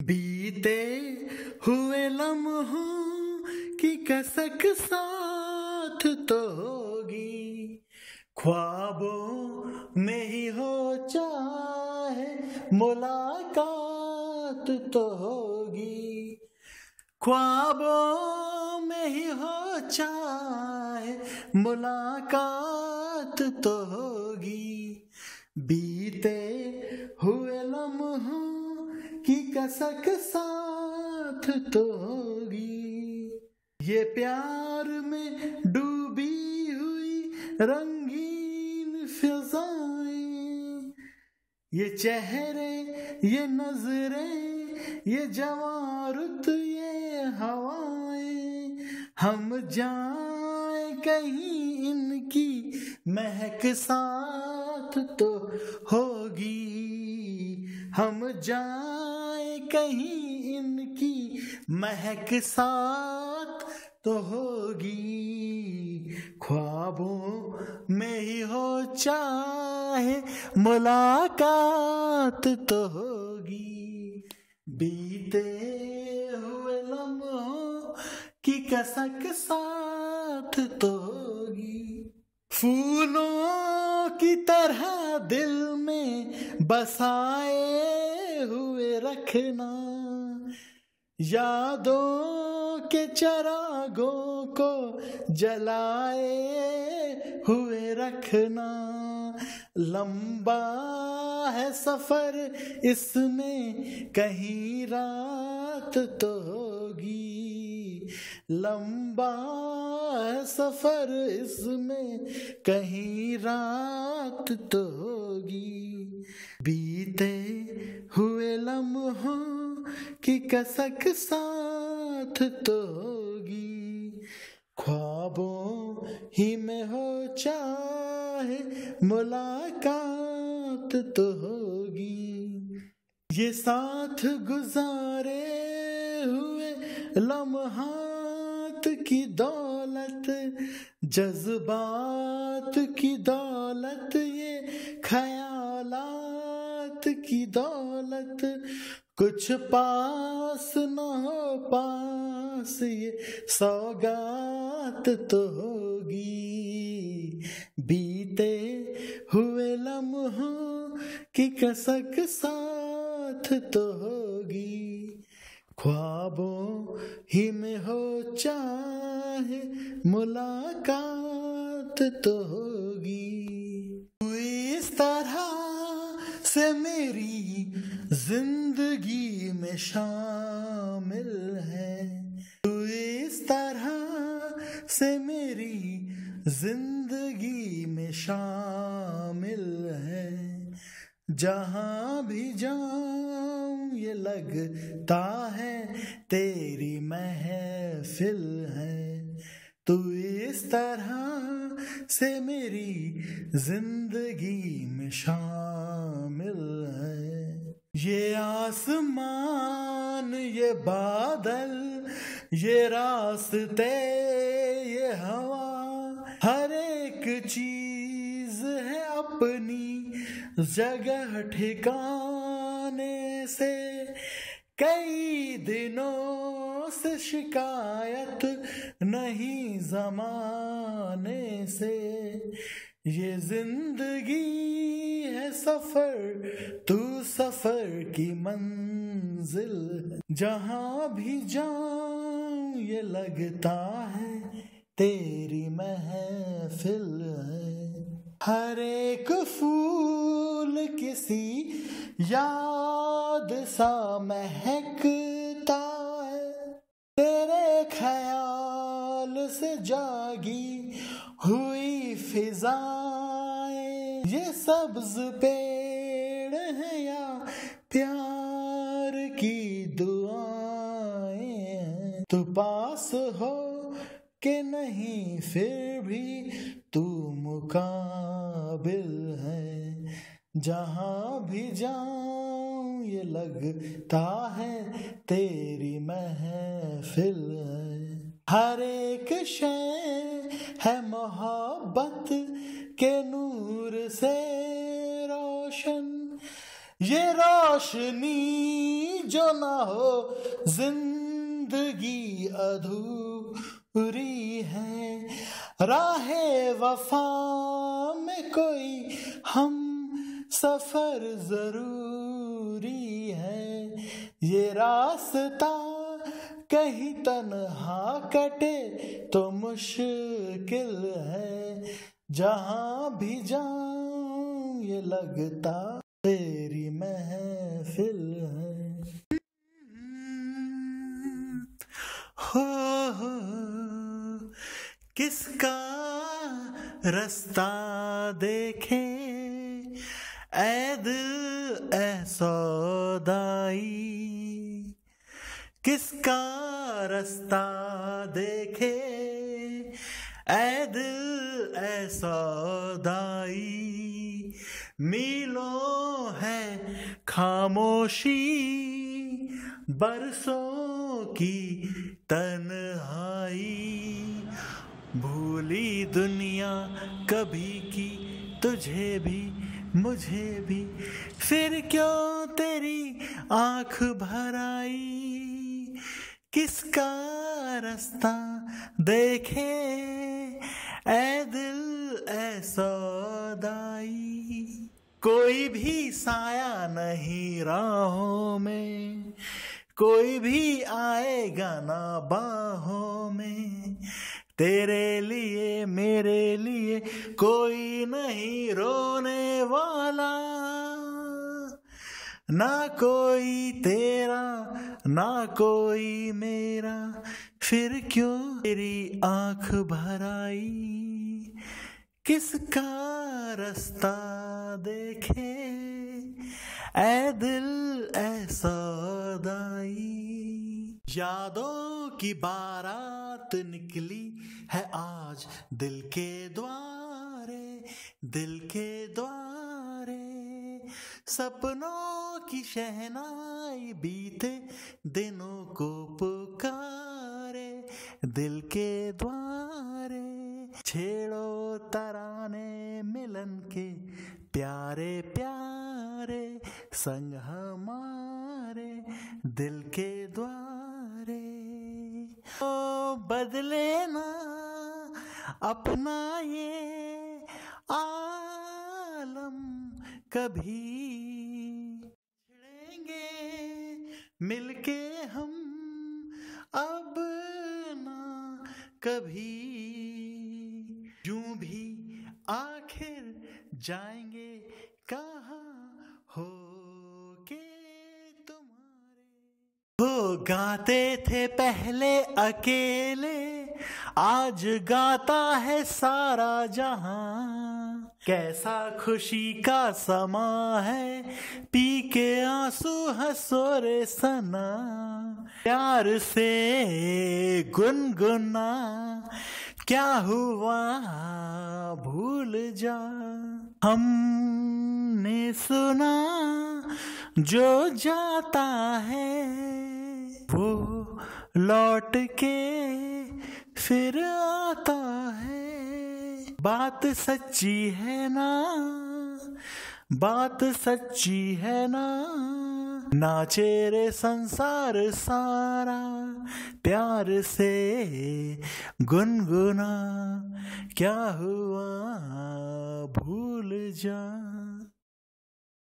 बीते हुए लम्हों की कसक साथ तो होगी, ख्वाबों में ही हो चाहे मुलाकात तो होगी, ख्वाबों में ही हो चाहे मुलाकात तो होगी। बीते हुए लम्हों की कसक साथ तो होगी। ये प्यार में डूबी हुई रंगीन फिजाएं, ये चेहरे, ये नजरें, ये जवां रुत, ये हवाएं, हम जाए कहीं इनकी महक साथ तो होगी, हम जाए कहीं इनकी महक साथ तो होगी, ख्वाबों में ही हो चाहे मुलाकात तो होगी। बीते हुए लम्हों की कसक साथ तो होगी। फूलों की तरह दिल में बसाए हुए रखना, यादों के चिरागों को जलाए हुए रखना। लंबा है सफर इसमें कहीं रात तो होगी, लंबा है सफर इसमें कहीं रात तो होगी। बीते हुए लम्हों की कसक साथ तो होगी, ख्वाबों ही में हो चाहे मुलाकात तो होगी। ये साथ गुजारे हुए लम्हात की दौलत, जज्बात की दौलत, ये ख्यालात की दौलत, कुछ पास न हो पास ये सौगात तो होगी। बीते हुए लम्हों की कसक साथ तो होगी, ख्वाबों ही में हो चाहे मुलाकात तो होगी। तू इस तरह से मेरी जिंदगी में शामिल है, तू इस तरह से मेरी जिंदगी में शामिल है। जहां भी जाऊं ये लगता है तेरी महफिल है, तू इस तरह से मेरी जिंदगी में शामिल है। ये आसमान, ये बादल, ये रास्ते, ये हवा, हर एक चीज है अपनी जगह ठिकाने से। कई दिनों से शिकायत नहीं जमाने से, ये जिंदगी है सफर, तू सफर की मंजिल। जहां भी जाऊं ये लगता है तेरी महफिल है। हर एक फूल किसी याद सा महकता है, तेरे ख्याल से जागी हुई फिजाएं। ये सब्ज पेड़ है या प्यार की दुआएं हैं, तू पास हो के नहीं फिर भी तू मुकाबिल है। जहां भी जाऊं ये लगता है तेरी महफिल है। हर एक शय है मोहब्बत के नूर से रोशन, ये रोशनी जो ना हो जिंदगी अधूरी है। राहे वफा में कोई हम सफर जरूरी है। ये रास्ता कहीं तन्हा कटे तो मुश्किल है। जहां भी जाऊं ये लगता तेरी महफिल है। हो किसका रास्ता देखे ऐ दिल ऐ सौदाई। किसका रास्ता देखे ऐ दिल ऐ सौदाई। मीलों है खामोशी बरसों की तन्हाई। भूली दुनिया कभी की तुझे भी मुझे भी। फिर क्यों तेरी आंख भर आई। किसका रास्ता देखे ऐ दिल ऐ सौदाई। कोई भी साया नहीं राहों में। कोई भी आएगा ना बाहों में। तेरे लिए मेरे लिए कोई नहीं रोने वाला। ना कोई तेरा ना कोई मेरा। फिर क्यों तेरी आंख भर आई। किसका रास्ता देखे ऐ दिल ऐ सौदाई। यादों की बारात निकली है आज दिल के द्वारे। दिल के द्वारे सपनों की शहनाई बीते दिनों को पुकारे। दिल के द्वारे छेड़ो तराने मिलन के प्यारे प्यारे। संग हमारे दिल के द्वारे। ओ बदले ना अपना ये आलम कभी। छिड़ेंगे मिलके हम अब ना कभी। यूं भी आखिर जाएंगे कहाँ हो के तुम्हारे। वो गाते थे पहले अकेले आज गाता है सारा जहां। कैसा खुशी का समा है पी के आंसू हंसो रे सना। प्यार से गुनगुना क्या हुआ भूल जा। हमने सुना जो जाता है वो लौट के फिर आता है। बात सच्ची है ना बात सच्ची है ना। नाचे रे संसार सारा प्यार से गुनगुना क्या हुआ भूल जा।